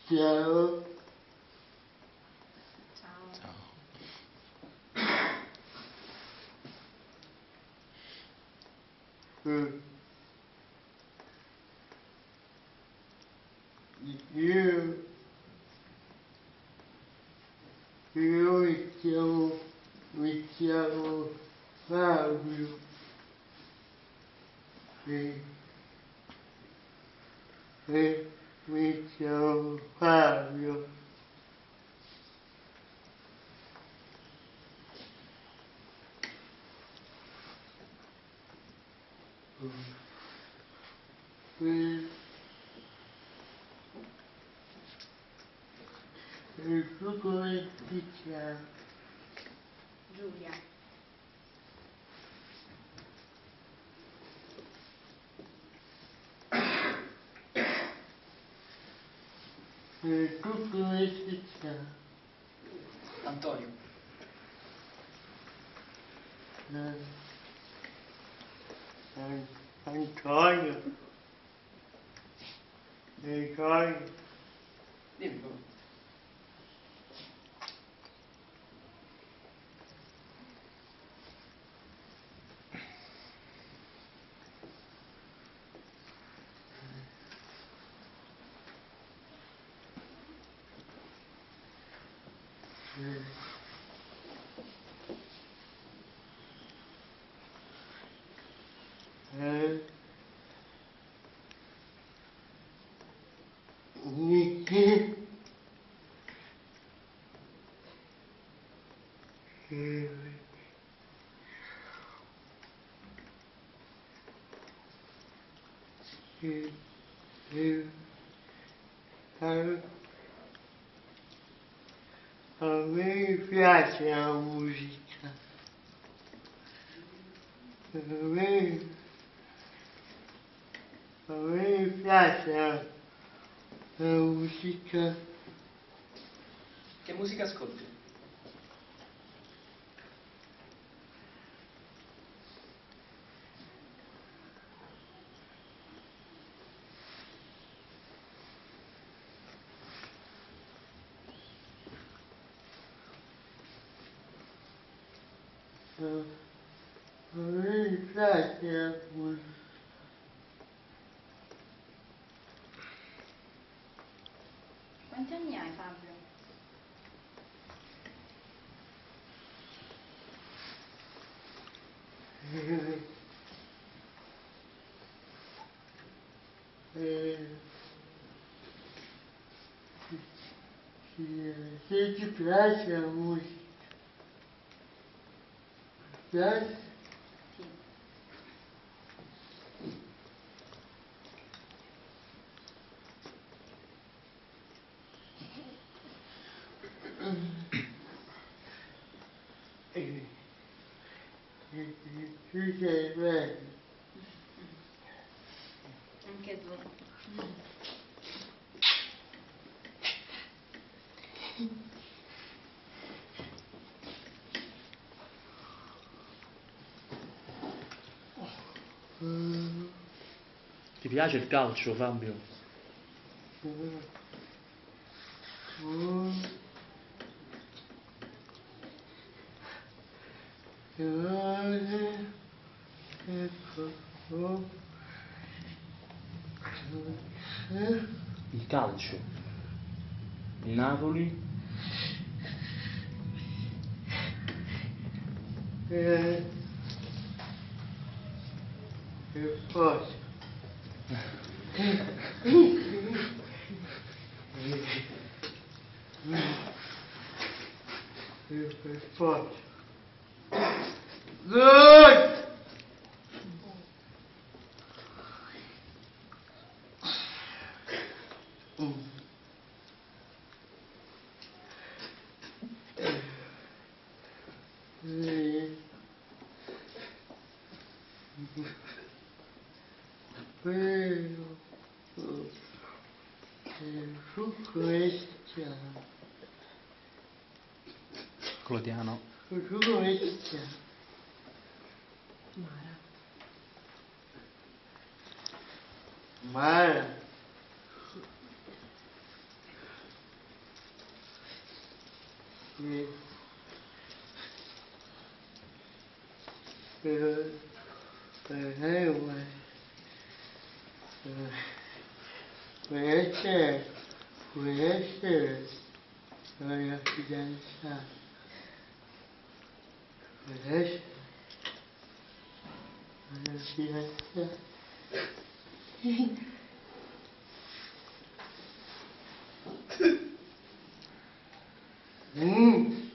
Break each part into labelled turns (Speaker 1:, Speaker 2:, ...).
Speaker 1: Ciao.
Speaker 2: Ciao.
Speaker 1: Io mi chiamo Fabio e mi chiamo Fabio. E tu come ti chiami?
Speaker 3: Giulia.
Speaker 1: E tu come ti chiami?
Speaker 2: Antonio.
Speaker 1: Antonio. Antonio.
Speaker 2: Dimmi come. A me piace la musica. A me piace la musica. Che musica ascolti?
Speaker 1: A me piace la musica.
Speaker 3: Quanti anni hai, Fabio?
Speaker 1: Se ti piace la musica, piace?
Speaker 3: Sì.
Speaker 1: Tu sei bello.
Speaker 3: Anche tu.
Speaker 4: Ti piace il calcio, Fabio? Il calcio. Il Napoli?
Speaker 1: E poi per forza. Good! Pero su questa,
Speaker 4: Clodiano.
Speaker 1: su questa, Mara, Può essere la mia fidanzata, può essere la mia fidanzata. Mm.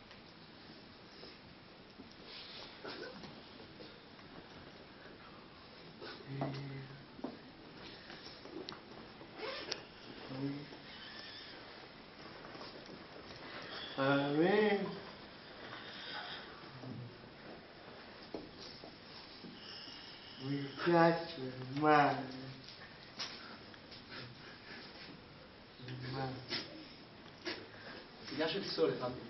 Speaker 1: A me mi piace il mare, il mare.
Speaker 2: Ti piace il sole, Fabio?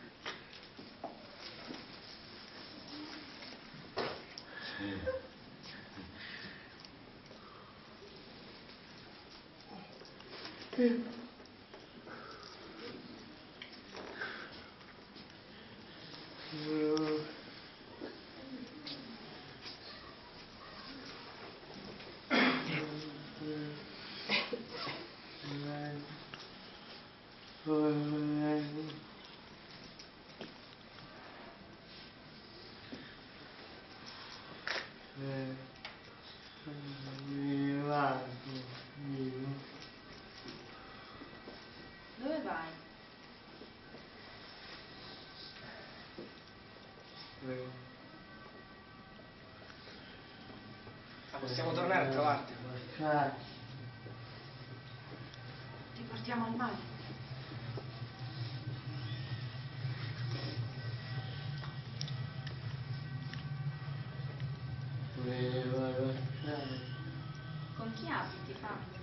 Speaker 3: Dove vai?
Speaker 2: Ah, possiamo tornare a trovarti.
Speaker 3: Ti portiamo al mare. Con chi abiti, Fabio?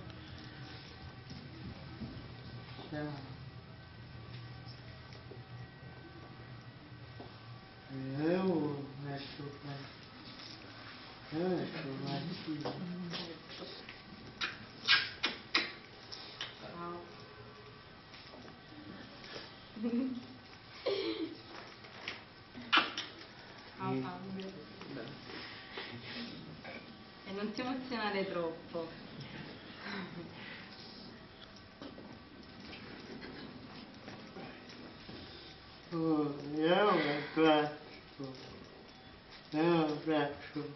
Speaker 1: Eu acho que
Speaker 3: Ciao. Ciao Fabio. E non ti emozionare troppo.
Speaker 1: eu abbraccio.